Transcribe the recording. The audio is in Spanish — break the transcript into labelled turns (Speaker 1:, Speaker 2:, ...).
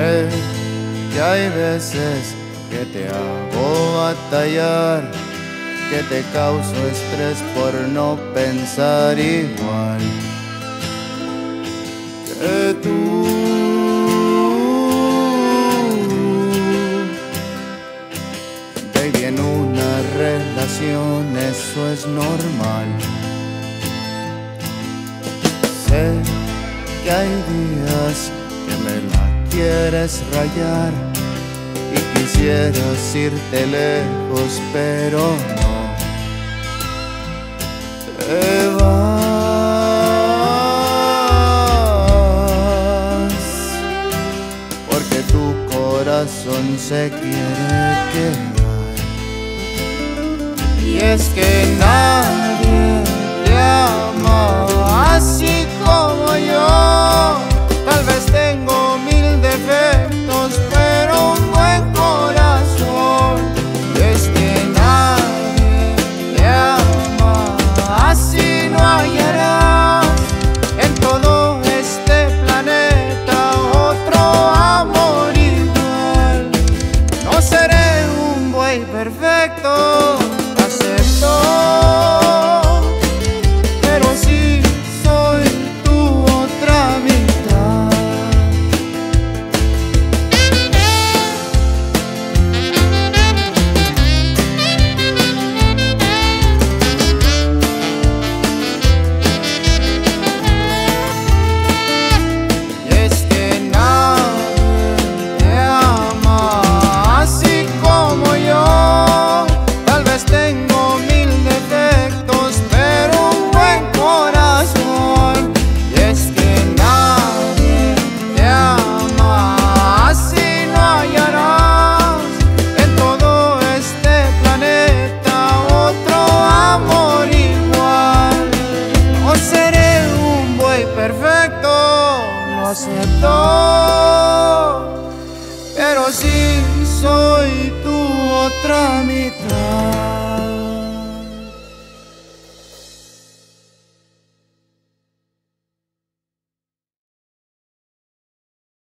Speaker 1: Sé que hay veces que te hago batallar, que te causo estrés por no pensar igual que tú. Baby, en una relación eso es normal. Sé que hay días que me la quieres rayar y quisieras irte lejos, pero no te vas, porque tu corazón se quiere quedar. Y es que nadie te ama así como yo. Tal vez tengo mil defectos, pero un buen corazón. Y es que nadie te ama así, no hallarás en todo este planeta otro amor igual. No seré un buey perfecto, lo acepto, pero sí soy tu otra mitad. Y es que nadie te ama así como yo. Tal vez tengo mil defectos, pero un buen corazón. Y es que nadie te ama así, no hallarás en todo este planeta otro amor igual. No seré un buey perfecto, lo acepto, pero sí soy tu otra mitad.